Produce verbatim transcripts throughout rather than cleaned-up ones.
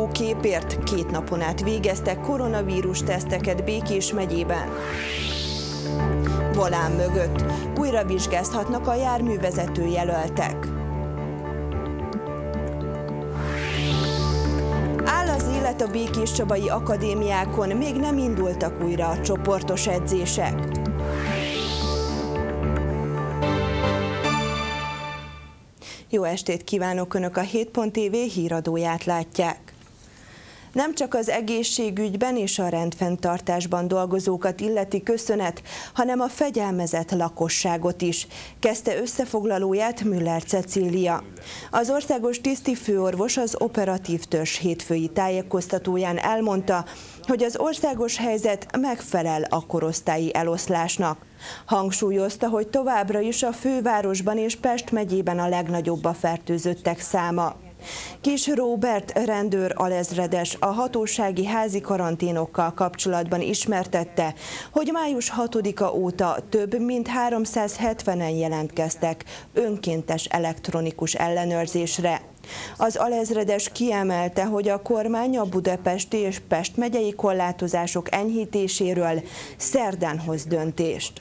Átfogó képért két napon át végeztek koronavírus teszteket Békés megyében. Volán mögött újra vizsgázhatnak a járművezető jelöltek. Áll az élet a békéscsabai akadémiákon, még nem indultak újra a csoportos edzések. Jó estét kívánok! Önök a hét pont té vé híradóját látják. Nem csak az egészségügyben és a rendfenntartásban dolgozókat illeti köszönet, hanem a fegyelmezett lakosságot is, kezdte összefoglalóját Müller Cecília. Az országos tisztifőorvos az operatív törzs hétfői tájékoztatóján elmondta, hogy az országos helyzet megfelel a korosztályi eloszlásnak. Hangsúlyozta, hogy továbbra is a fővárosban és Pest megyében a legnagyobb a fertőzöttek száma. Kis Róbert rendőr alezredes a hatósági házi karanténokkal kapcsolatban ismertette, hogy május hatodika óta több mint háromszázhetvenen jelentkeztek önkéntes elektronikus ellenőrzésre. Az alezredes kiemelte, hogy a kormány a budapesti és Pest megyei korlátozások enyhítéséről szerdán hoz döntést.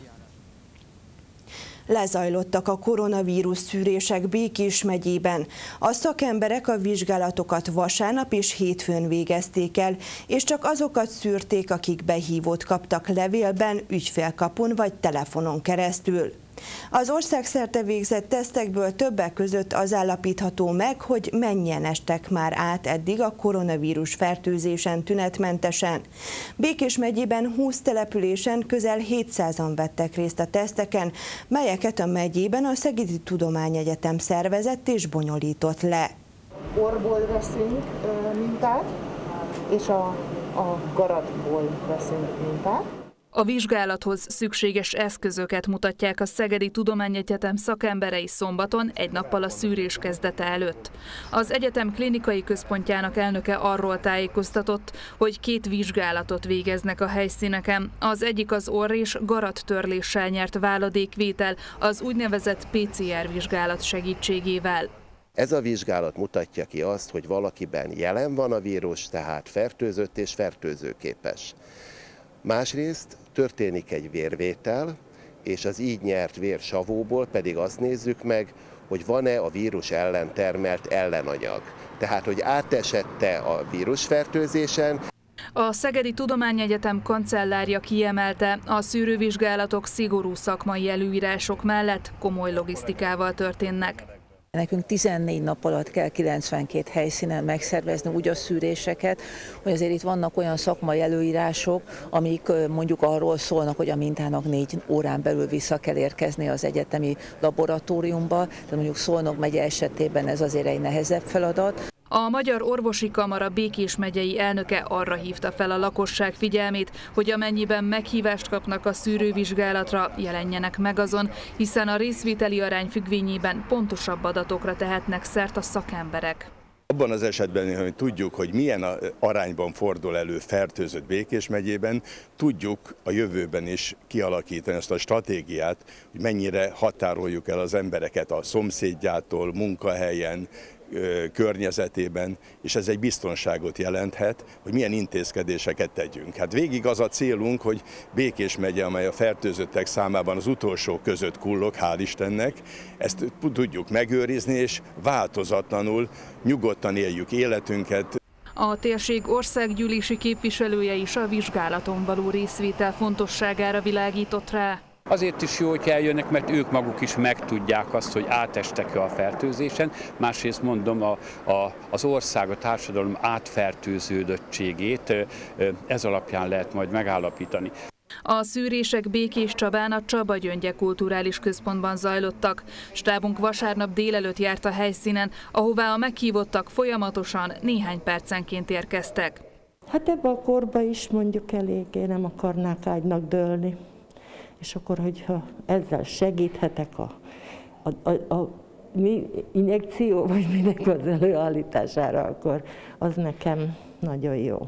Lezajlottak a koronavírus szűrések Békés megyében. A szakemberek a vizsgálatokat vasárnap és hétfőn végezték el, és csak azokat szűrték, akik behívót kaptak levélben, ügyfélkapun vagy telefonon keresztül. Az országszerte végzett tesztekből többek között az állapítható meg, hogy mennyien estek már át eddig a koronavírus fertőzésen tünetmentesen. Békés megyében húsz településen közel hétszázan vettek részt a teszteken, melyeket a megyében a Szegedi Tudományegyetem szervezett és bonyolított le. Orból veszünk mintát, és a, a garatból veszünk mintát. A vizsgálathoz szükséges eszközöket mutatják a Szegedi Tudományegyetem szakemberei szombaton, egy nappal a szűrés kezdete előtt. Az egyetem klinikai központjának elnöke arról tájékoztatott, hogy két vizsgálatot végeznek a helyszíneken. Az egyik az orr- és garattörléssel nyert váladékvétel, az úgynevezett pé cé er vizsgálat segítségével. Ez a vizsgálat mutatja ki azt, hogy valakiben jelen van a vírus, tehát fertőzött és fertőzőképes. Másrészt történik egy vérvétel, és az így nyert vérsavóból pedig azt nézzük meg, hogy van-e a vírus ellen termelt ellenanyag. Tehát, hogy átesette a vírusfertőzésen. A Szegedi Tudományegyetem kancellárja kiemelte, a szűrővizsgálatok szigorú szakmai előírások mellett komoly logisztikával történnek. Nekünk tizennégy nap alatt kell kilencvenkét helyszínen megszervezni úgy a szűréseket, hogy azért itt vannak olyan szakmai előírások, amik mondjuk arról szólnak, hogy a mintának négy órán belül vissza kell érkezni az egyetemi laboratóriumba, tehát mondjuk Szolnok megye esetében ez azért egy nehezebb feladat. A Magyar Orvosi Kamara Békés megyei elnöke arra hívta fel a lakosság figyelmét, hogy amennyiben meghívást kapnak a szűrővizsgálatra, jelenjenek meg azon, hiszen a részvételi arány függvényében pontosabb adatokra tehetnek szert a szakemberek. Abban az esetben, hogy tudjuk, hogy milyen arányban fordul elő fertőzött Békés megyében, tudjuk a jövőben is kialakítani ezt a stratégiát, hogy mennyire határoljuk el az embereket a szomszédjától, munkahelyen, környezetében, és ez egy biztonságot jelenthet, hogy milyen intézkedéseket tegyünk. Hát végig az a célunk, hogy Békés megye, amely a fertőzöttek számában az utolsó között kullog, hál' Istennek, ezt tudjuk megőrizni, és változatlanul, nyugodtan éljük életünket. A térség országgyűlési képviselője is a vizsgálaton való részvétel fontosságára világított rá. Azért is jó, hogy eljönnek, mert ők maguk is megtudják azt, hogy átestek-e a fertőzésen. Másrészt mondom, a, a, az ország, a társadalom átfertőződöttségét ez alapján lehet majd megállapítani. A szűrések Békéscsabán a Csaba Gyöngye Kulturális Központban zajlottak. Stábunk vasárnap délelőtt járt a helyszínen, ahová a meghívottak folyamatosan néhány percenként érkeztek. Hát ebben a korban is mondjuk eléggé nem akarnák ágynak dőlni. És akkor, hogyha ezzel segíthetek a, a, a, a injekció, vagy minek az előállítására, akkor az nekem nagyon jó.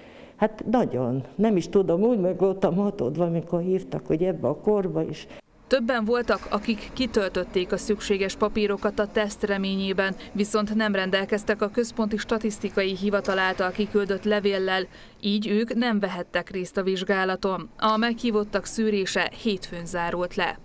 Hát nagyon. Nem is tudom, úgy meg voltam hatódva, amikor hívtak, hogy ebbe a korba is. Többen voltak, akik kitöltötték a szükséges papírokat a teszt reményében, viszont nem rendelkeztek a Központi Statisztikai Hivatal által kiküldött levéllel, így ők nem vehettek részt a vizsgálaton. A meghívottak szűrése hétfőn zárult le.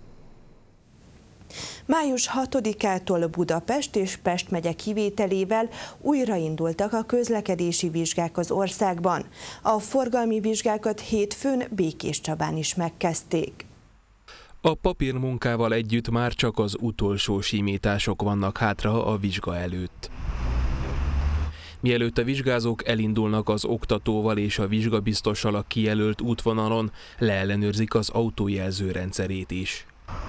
május hatodikától Budapest és Pest megye kivételével újraindultak a közlekedési vizsgák az országban. A forgalmi vizsgákat hétfőn Békéscsabán is megkezdték. A papírmunkával együtt már csak az utolsó simítások vannak hátra a vizsga előtt. Mielőtt a vizsgázók elindulnak az oktatóval és a vizsgabiztossal a kijelölt útvonalon, leellenőrzik az autójelző rendszerét is.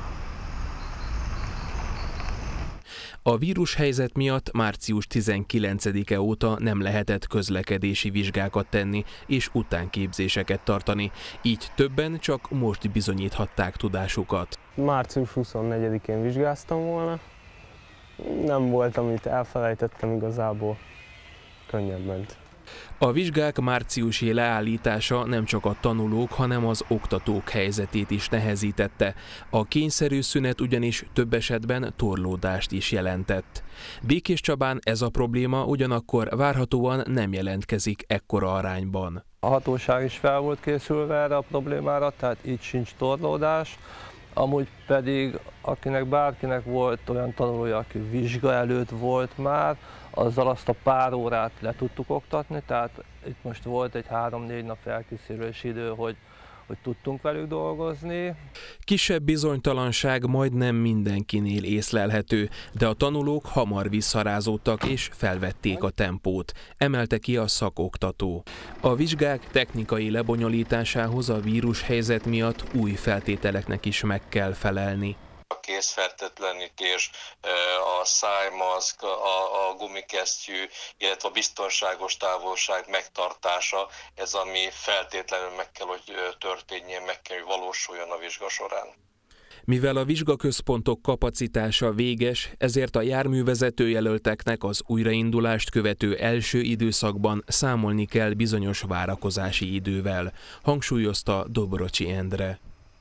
A vírushelyzet miatt március tizenkilencedike óta nem lehetett közlekedési vizsgákat tenni és utánképzéseket tartani, így többen csak most bizonyíthatták tudásukat. március huszonnegyedikén vizsgáztam volna, nem volt, amit elfelejtettem igazából, könnyen ment. A vizsgák márciusi leállítása nem csak a tanulók, hanem az oktatók helyzetét is nehezítette. A kényszerű szünet ugyanis több esetben torlódást is jelentett. Békéscsabán ez a probléma ugyanakkor várhatóan nem jelentkezik ekkora arányban. A hatóság is fel volt készülve erre a problémára, tehát így sincs torlódás. Amúgy pedig, akinek bárkinek volt olyan tanulója, aki vizsga előtt volt már, azzal azt a pár órát le tudtuk oktatni, tehát itt most volt egy három-négy nap felkészülési idő, hogy, hogy tudtunk velük dolgozni. Kisebb bizonytalanság majdnem mindenkinél észlelhető, de a tanulók hamar visszarázódtak és felvették a tempót, emelte ki a szakoktató. A vizsgák technikai lebonyolításához a vírushelyzet miatt új feltételeknek is meg kell felelni. A kézfertőtlenítés, a szájmaszk, a, a gumikesztyű, illetve a biztonságos távolság megtartása, ez ami feltétlenül meg kell, hogy történjen, meg kell, hogy valósuljon a vizsga során. Mivel a vizsgaközpontok kapacitása véges, ezért a járművezetőjelölteknek az újraindulást követő első időszakban számolni kell bizonyos várakozási idővel, hangsúlyozta Dobrocsi Endre.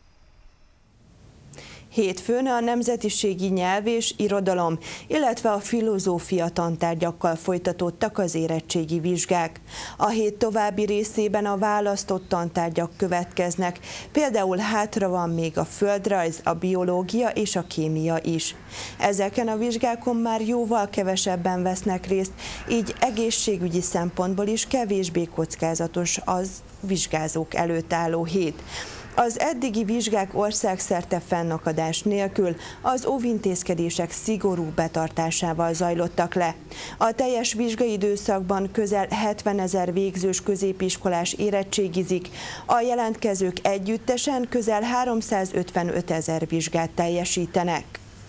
Hétfőn a nemzetiségi nyelv és irodalom, illetve a filozófia tantárgyakkal folytatódtak az érettségi vizsgák. A hét további részében a választott tantárgyak következnek, például hátra van még a földrajz, a biológia és a kémia is. Ezeken a vizsgákon már jóval kevesebben vesznek részt, így egészségügyi szempontból is kevésbé kockázatos az vizsgázók előtt álló hét. Az eddigi vizsgák országszerte fennakadás nélkül az óvintézkedések szigorú betartásával zajlottak le. A teljes vizsgaidőszakban közel hetvenezer végzős középiskolás érettségizik, a jelentkezők együttesen közel háromszázötvenötezer vizsgát teljesítenek.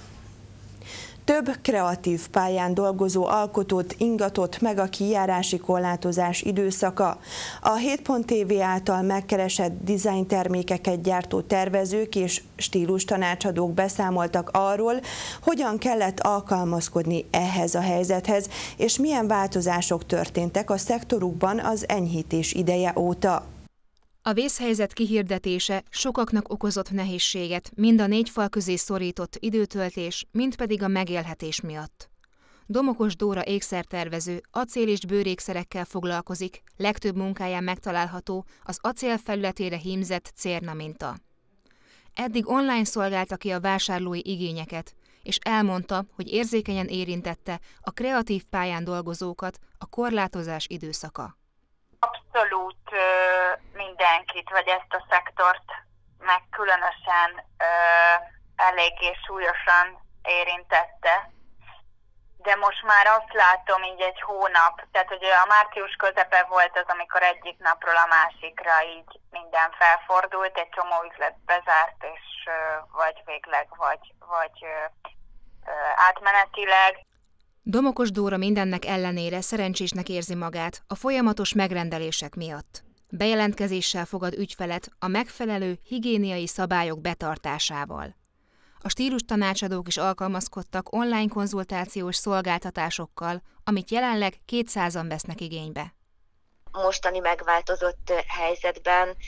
Több kreatív pályán dolgozó alkotót ingatott meg a kijárási korlátozás időszaka. A hét pont té vé által megkeresett design termékeket gyártó tervezők és stílustanácsadók beszámoltak arról, hogyan kellett alkalmazkodni ehhez a helyzethez, és milyen változások történtek a szektorukban az enyhítés ideje óta. A vészhelyzet kihirdetése sokaknak okozott nehézséget, mind a négy fal közé szorított időtöltés, mind pedig a megélhetés miatt. Domokos Dóra ékszertervező acél- és bőrékszerekkel foglalkozik, legtöbb munkáján megtalálható az acél felületére hímzett cérna minta. Eddig online szolgálta ki a vásárlói igényeket, és elmondta, hogy érzékenyen érintette a kreatív pályán dolgozókat a korlátozás időszaka. Abszolút ö, mindenkit, vagy ezt a szektort meg különösen ö, eléggé súlyosan érintette. De most már azt látom így egy hónap, tehát hogy a március közepe volt az, amikor egyik napról a másikra így minden felfordult, egy csomó üzlet bezárt, és ö, vagy végleg, vagy, vagy ö, ö, átmenetileg. Domokos Dóra mindennek ellenére szerencsésnek érzi magát a folyamatos megrendelések miatt. Bejelentkezéssel fogad ügyfelet a megfelelő higiéniai szabályok betartásával. A stílustanácsadók is alkalmazkodtak online konzultációs szolgáltatásokkal, amit jelenleg kétszázan vesznek igénybe. Mostani megváltozott helyzetben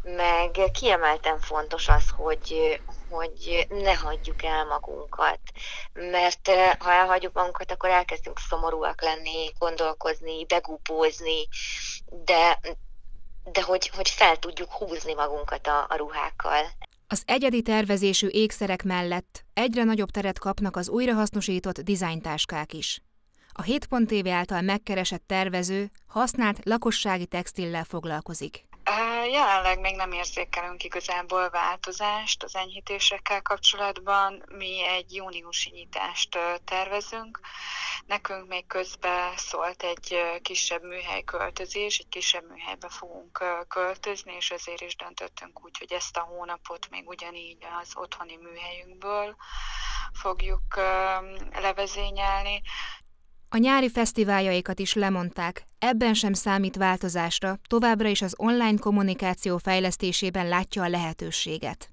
meg kiemelten fontos az, hogy, hogy ne hagyjuk el magunkat, mert ha elhagyjuk magunkat, akkor elkezdünk szomorúak lenni, gondolkozni, begúpózni, de, de hogy, hogy fel tudjuk húzni magunkat a, a ruhákkal. Az egyedi tervezésű ékszerek mellett egyre nagyobb teret kapnak az újrahasznosított dizájntáskák is. A hét pont té vé által megkeresett tervező használt lakossági textillel foglalkozik. Jelenleg még nem érzékelünk igazából változást az enyhítésekkel kapcsolatban. Mi egy júniusi nyitást tervezünk. Nekünk még közben szólt egy kisebb műhelyköltözés, egy kisebb műhelybe fogunk költözni, és ezért is döntöttünk úgy, hogy ezt a hónapot még ugyanígy az otthoni műhelyünkből fogjuk levezényelni. A nyári fesztiváljaikat is lemondták, ebben sem számít változásra, továbbra is az online kommunikáció fejlesztésében látja a lehetőséget.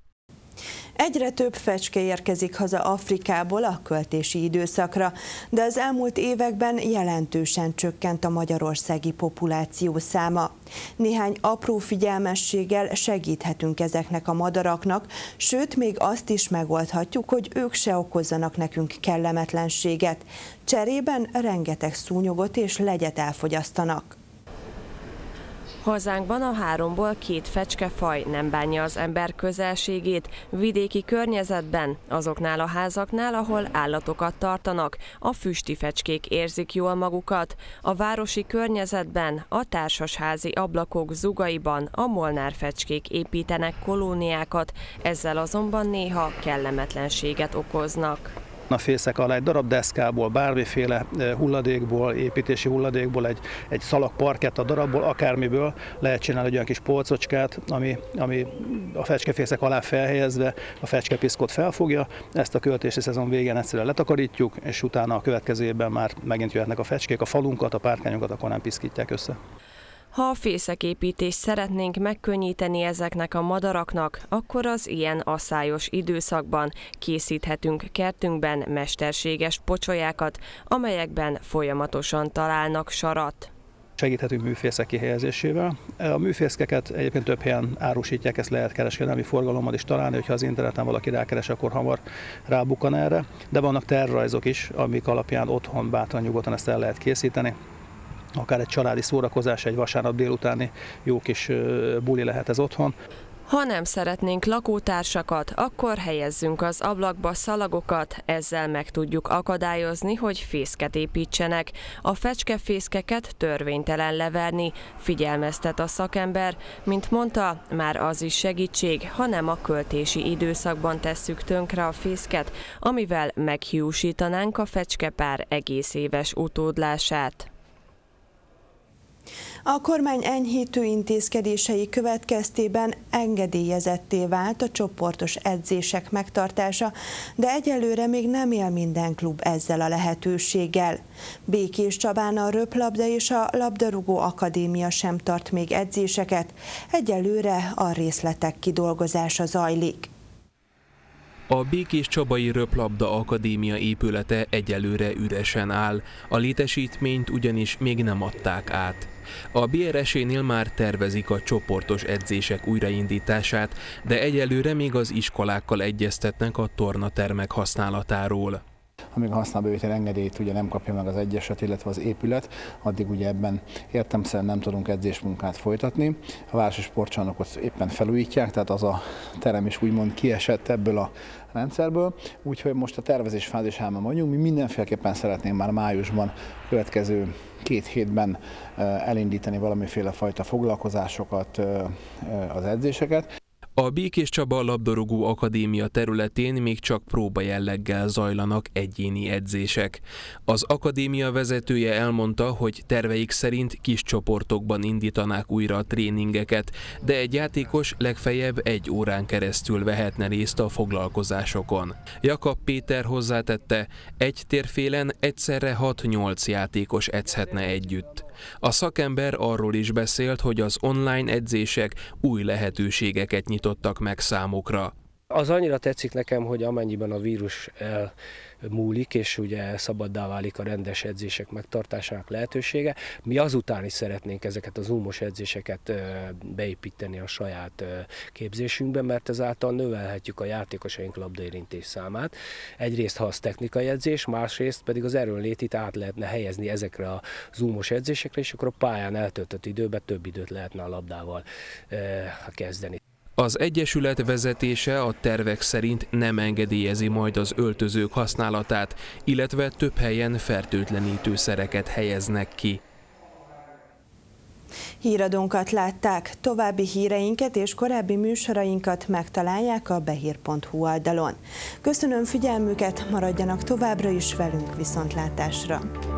Egyre több fecske érkezik haza Afrikából a költési időszakra, de az elmúlt években jelentősen csökkent a magyarországi populáció száma. Néhány apró figyelmességgel segíthetünk ezeknek a madaraknak, sőt, még azt is megoldhatjuk, hogy ők se okozzanak nekünk kellemetlenséget. Cserében rengeteg szúnyogot és legyet elfogyasztanak. Hazánkban a háromból két fecskefaj nem bánja az ember közelségét, vidéki környezetben, azoknál a házaknál, ahol állatokat tartanak, a füsti fecskék érzik jól magukat, a városi környezetben, a társasházi ablakok zugaiban a molnár fecskék építenek kolóniákat, ezzel azonban néha kellemetlenséget okoznak. A fészek alá egy darab deszkából, bármiféle hulladékból, építési hulladékból, egy, egy szalag parketta darabból, akármiből lehet csinálni egy olyan kis polcocskát, ami, ami a fecskefészek alá felhelyezve a fecskepiszkot felfogja. Ezt a költési szezon végén egyszerűen letakarítjuk, és utána a következő évben már megint jöhetnek a fecskék, a falunkat, a párkányokat akkor nem piszkítják össze. Ha a fészeképítést szeretnénk megkönnyíteni ezeknek a madaraknak, akkor az ilyen asszályos időszakban készíthetünk kertünkben mesterséges pocsolyákat, amelyekben folyamatosan találnak sarat. Segíthetünk műfészek kihelyezésével. A műfészkeket egyébként több helyen árusítják, ezt lehet kereskedelmi forgalommal is találni, hogyha az interneten valaki rákeres, akkor hamar rábukkan erre. De vannak tervrajzok is, amik alapján otthon bátran nyugodtan ezt el lehet készíteni. Akár egy családi szórakozás, egy vasárnap délutáni jó kis buli lehet ez otthon. Ha nem szeretnénk lakótársakat, akkor helyezzünk az ablakba szalagokat, ezzel meg tudjuk akadályozni, hogy fészket építsenek. A fecskefészkeket törvénytelen leverni, figyelmeztet a szakember. Mint mondta, már az is segítség, ha nem a költési időszakban tesszük tönkre a fészket, amivel meghiúsítanánk a fecskepár egész éves utódlását. A kormány enyhítő intézkedései következtében engedélyezetté vált a csoportos edzések megtartása, de egyelőre még nem él minden klub ezzel a lehetőséggel. Békés Csabán a röplabda és a labdarúgó akadémia sem tart még edzéseket, egyelőre a részletek kidolgozása zajlik. A Békés Csabai Röplabda Akadémia épülete egyelőre üresen áll, a létesítményt ugyanis még nem adták át. A bé er es-nél már tervezik a csoportos edzések újraindítását, de egyelőre még az iskolákkal egyeztetnek a tornatermek használatáról. Amíg a használóbevétel engedélyt ugye nem kapja meg az Egyesület, illetve az épület, addig ugye ebben értelemszerűen nem tudunk edzésmunkát folytatni. A városi sportcsarnokot éppen felújítják, tehát az a terem is úgymond kiesett ebből a rendszerből, úgyhogy most a tervezés fázisában vagyunk. Mi mindenféleképpen szeretnénk már májusban, következő két hétben elindítani valamiféle fajta foglalkozásokat, az edzéseket. A Békés Csaba Labdarúgó Akadémia területén még csak próba jelleggel zajlanak egyéni edzések. Az akadémia vezetője elmondta, hogy terveik szerint kis csoportokban indítanák újra a tréningeket, de egy játékos legfeljebb egy órán keresztül vehetne részt a foglalkozásokon. Jakab Péter hozzátette, egy térfélen egyszerre hat-nyolc játékos edzhetne együtt. A szakember arról is beszélt, hogy az online edzések új lehetőségeket nyitottak meg számukra. Az annyira tetszik nekem, hogy amennyiben a vírus elmúlik, és ugye szabaddá válik a rendes edzések megtartásának lehetősége, mi azután is szeretnénk ezeket a zoomos edzéseket beépíteni a saját képzésünkbe, mert ezáltal növelhetjük a játékosaink labdaérintés számát. Egyrészt, ha az technikai edzés, másrészt pedig az erőnlétit át lehetne helyezni ezekre a zoomos edzésekre, és akkor a pályán eltöltött időben több időt lehetne a labdával kezdeni. Az egyesület vezetése a tervek szerint nem engedélyezi majd az öltözők használatát, illetve több helyen fertőtlenítőszereket helyeznek ki. Híradónkat látták, további híreinket és korábbi műsorainkat megtalálják a behír pont hu oldalon. Köszönöm figyelmüket, maradjanak továbbra is velünk, viszontlátásra!